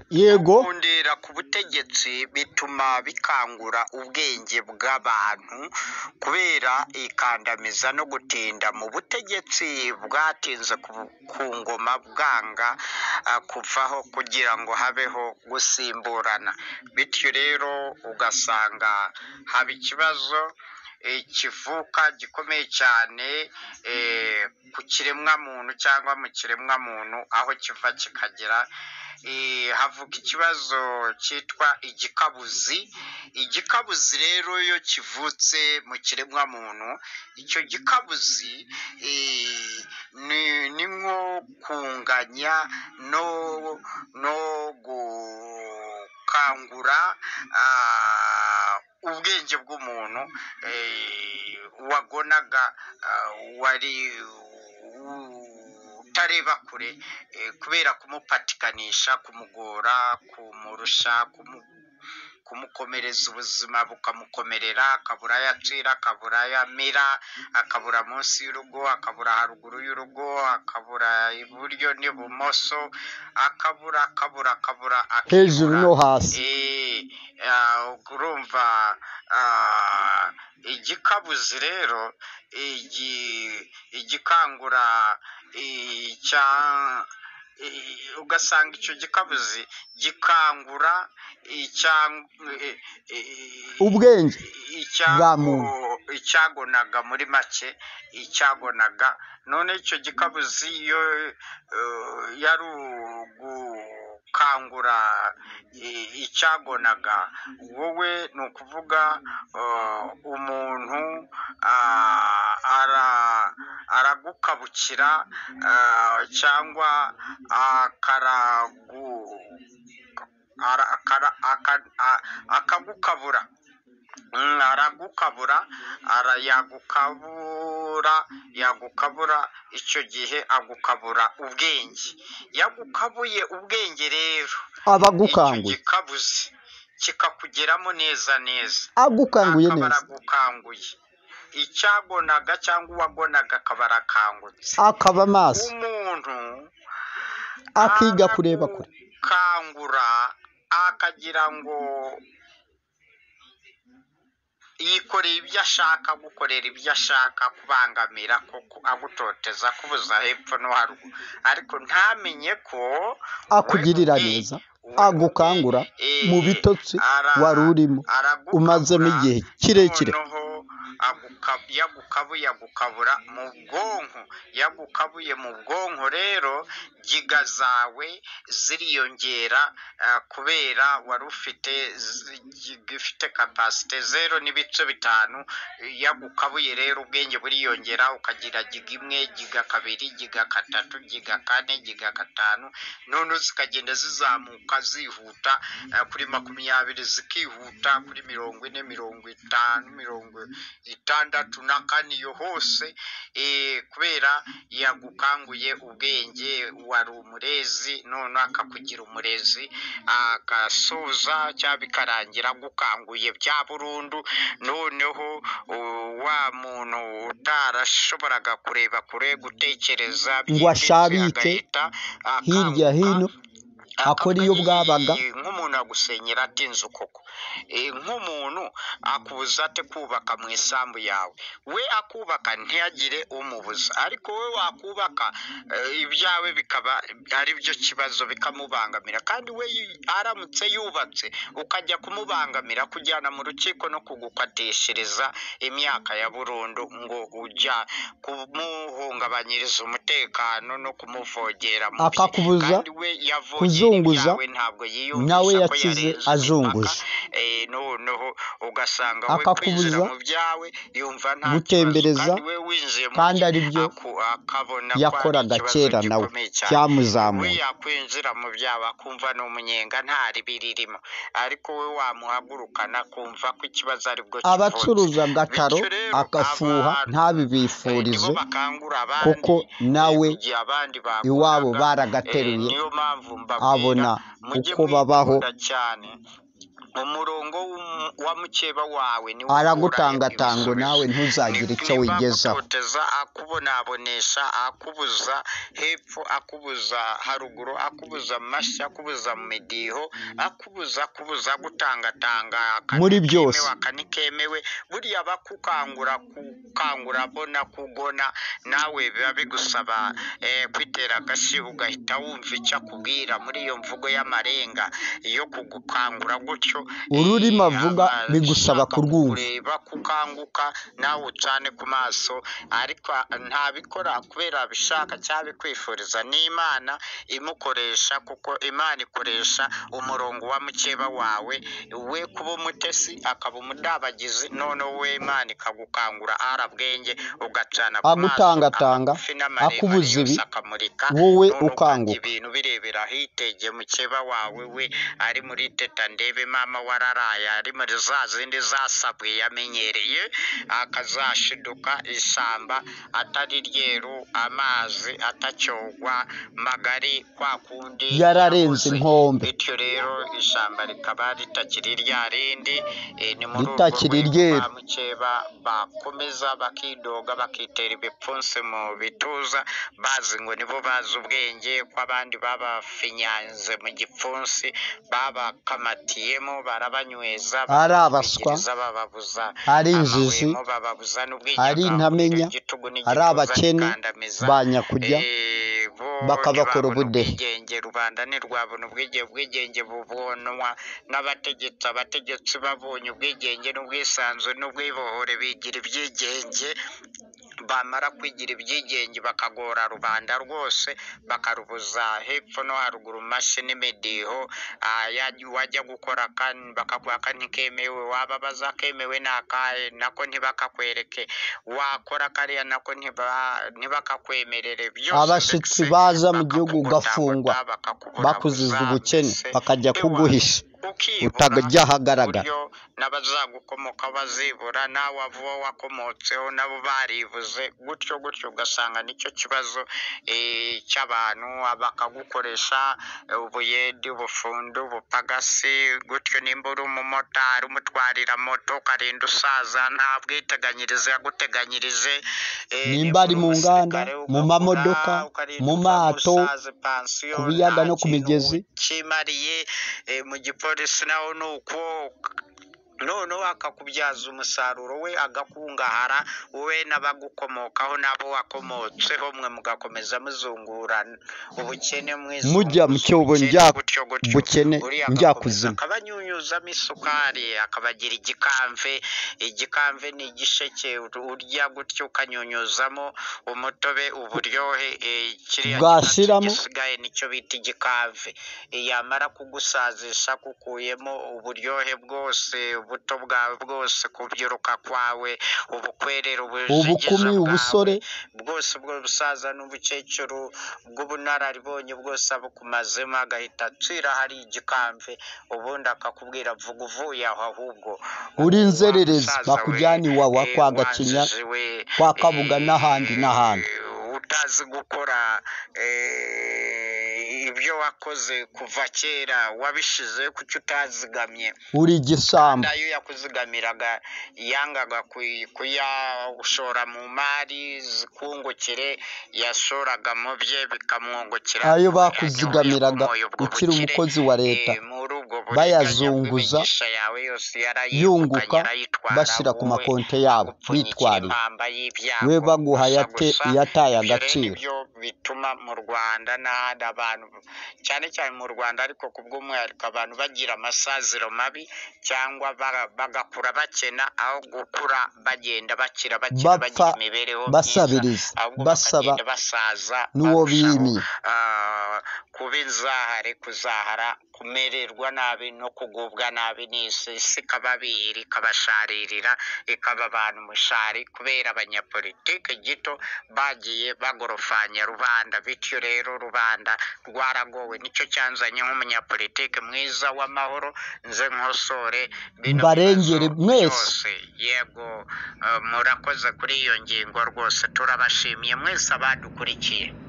yego kugundira ku butegetsi bituma bikangura ubwenge bw'abantu kubera ikandamiza no gutinda mu butegetsi bwatinze ku ngoma bwanga kuvaho kugira ngo habeho gusimburana, bityo rero ugasanga haba ikibazo kivuka gikomeye cyane ku kiremwamuntu cyangwa mu kiremwamuntu aho kiva kikagera. Havuka ikibazo cyitwa igikabuzi. Igikabuzi rero iyo kivutse mu kiremwamuntu, icyo gikabuzi ni nko kunganya no gukangura ubwenge bw'umuntu wagonaga wari utareba kure kubera kumupatikanisha, kumugora, kumurusha, kumukomereza ubuzima bukamukomerera, akabura yacira, akabura yamira, akabura munsi y'urugo, akabura haruguru y'urugo, akabura iburyo n'ibumoso, akabura hejuru no hasi. Urumva igikabuzi rero igikangura ugasanga icyo gikabuzi gikangura ubwenge bwa muntu, icyagonaga muri make, icyagonaga. None icyo gikabuzi iyo yari gukangura icyagonaga, wowe ni ukuvuga umuntu aragukabukira cyangwa akagukabura, yagukabura icyo gihe agukabura ubwenge. Yagukabuye ubwenge rero, abagukanguye icyo gikabuzi kikakugeramo neza, agukanguye neza, aragukanguye. Icyagonaga cyangwa uwagonaga akaba arakangutse, akaba maso, umuntu akiga kureba kure, kangura akagira ngo yikoreye ibyo ashaka, gukorera ibyo ashaka, kubangamira, agutoteza, kubuza hepfo no haruguru, ariko ntamenye ko akugirira neza, agukangura mu bitotsi wari urimo umazemo igihe kirekire. Yagukabura mu bwonko, yagukabuye mu bwonko rero giga zawe ziriyongera kubera wari ufite kapasite 0.5. Yagukabuye rero ubwenge buriyongera, ukagira giga 1, giga 2, giga 3, giga 4, giga 5, none zikagenda zizamuka zihuta kuri 20, zikihuta kuri 40, 50, 64 iyo hose, kubera yagukanguye ubwenge. Wari umurezi none akakugira umurezi, agasoza cyangwa bikarangira gukanguye bya burundu. Noneho wa muntu utarashoboraga kureba kure, gutekereza ngo ashabike hirya hino, akora iyo bwabaga. Nk'umuntu agusenyera atinze ukoko, nk'umuntu akubuza ate kubaka mu isambu yawe, we akubaka ntiyagire umubuza, ariko we wakubaka ibyawe bikaba ari byo kibazo, bikamubangamira. Kandi we aramutse yubatse ukajya kumubangamira, kujyana mu rukiko no kugukateshereza imyaka ya burundu, ngo ujya kumuhungabanyiriza umutekano no kumuvogera mu akakubuza kuzunguza, nawe yakize azunguza. Noneho ugasanga we akakubuza mu byawe yumva nta gutembereza, kandi ari byo yakoraga kera nawe byamuzamuye. we yakwinjira mu byawe akumva ni umunyenga ntari biririmo, ariko we wamuhagurukana kumva ko ikibazo ari bwo kivutse. Abacuruza agataro agafuha ntabibifurize, kuko nawe iwabo baragateruye, abona uko babaho umurongo wa mukeba wawe ni aragutangatanga nawe ntuzagire icyo wigezaho. akubonabonesha, akubuza hepfo, akubuza haruguru, akubuza mashya, akubuza mu midiho, akubuza gutangatanga muri byose akanikemewe. buriya bakukangura bona kugona, nawe biba bigusaba kwitera agashyi ugahita wumva icyo akubwira muri iyo mvugo y'amarenga yo kugukangura gutyo. ururimi avuga bigusaba kurwumva, kukanguka nawe ucane ku maso, ariko ntabikora kubera bishaka cyangwa bikwifuriza. n'Imana imukoresha, kuko Imana ikoresha umurongo wa mukeba wawe, we kuba umutesi akaba umudabagizi, noneho we Imana ikagukangura arabwenge ugacana ku maso, agutangatanga akubuza ibi, wowe ukanguka. ibintu birebera hitegeye mukeba wawe, we ari muri teta ndebe mama wararaye, ari muri za zindi zasabwe yamenyereye, akazashiduka ishyamba atari ryeru, amazi atacyogwa magari kwa kundi yararenze inkombe. bityo rero ishyamba rikaba ritakiri rya rindi. ni muri ritakiri ryeru. mukeba bakomeza bakidoga, bakitera ibipfunsi mu bituza, bazi ngo nibo bazi ubwenge, ko abandi babafinyanze mu gipfunsi, babakamatiyemo, barabanyweza, ari abaswa, bababuza ari injiji, bababuza ari intamenya, ari abakene ba nyakujya, bakabakora ubudehe. rubanda ntirwabona ubwigenge bubonwa n'abategetsi. abategetsi babonye ubwigenge n'ubwisanzure n'ubwibohore bigira ibyigenge, bamara kwigira ibyigenge bakagora rubanda rwose, bakarubuza hepfo no haruguru mashyi n'imidiho. wajya gukora bakaguha nikemewe, wababaza kemewe n'akahe nako ntibakakwereke, wakora kariya nako ntibakakwemerere. abashitsi baza mu gihugu ugafungwa bakuziza ubukene, bakajya kuguhisha utajya ahagaragara. n'abazagukomoka bazibura, nawe abo wakomotseho nabo barivuze, gutyo ugasanga nicyo kibazo cy'abantu. bakagukoresha ubuyedi, ubufundi, ubupagasi, gutyo. nimba uri umumotari umutwarira moto ukarinda usaza, nta bwiteganyirize yaguteganyirije. nimba ari mu nganda, mu mamodoka, mu mato, ku biyaga no ku migezi, kimariye mu gipolisi naho ni uko, noneho akakubyaza umusaruro, we agakungahara, wowe n'abagukomokaho n'abo wakomotseho, mwe mugakomeza muzungurana ubukene, mujya mu cyobo bukene njya kuzima. akabanyunyuzamo isukari, akabagira igikamve ni igisheke urya gutyo, ukanyunyuzamo umutobe, uburyohe, kiriya bwashiramo gisigaye nicyo bita igikave. yamara kugusazisha kukuyemo uburyohe bwose, ubuto bwawe bwose, kubyiruka kwawe, ubukwerere, ubukumi, ubusore bwose, bwo busaza n'ubukecuru, bw'ubunararibonye bwose abukumazemo, agahita acira hari igikamve, ubundi akakubwira vuga uvuye aho, ahubwo uri inzererezi, bakujyana iwawa kwa Gakinya, kwa Kabuga n'ahandi utazi gukora ibyo wakoze kuva kera, wabishize kuki utazigamye, uri igisambo. iyo yakuzigamiraga yangaga kuyashora mu mari zikungukire, yashoraga mu bye bikamwungukira. ayo bakuzigamiraga ukiri umukozi wa leta bayazunguza yunguka, bashyira ku makonti yabo bitwariye, we baguha yataye agaciro. bituma mu Rwanda n'ahandi abantu, cyane cyane mu Rwanda, ariko ku bw'umwihariko, abantu bagira amasaziro mabi, cyangwa bagakura bakena, aho gukura bagenda bakira, bagira imibereho basabiriza, basaba basaza n'uwo bimiye, kuba inzahare, kuzahara, kumererwa nabi no kugubwa nabi n'isi ikababihira, ikabasharirira, ikaba abantu mushari, kubera abanyapolitike gito bagiye bagorofanya rubanda. bityo rero rubanda rwaragowe, nicyo cyanzanye nk'umunyapolitike mwiza w'amahoro, nze nkosore mbarengere mwese. yego, murakoze kuri iyo ngingo rwose, turabashimiye mwese abadukurikiye.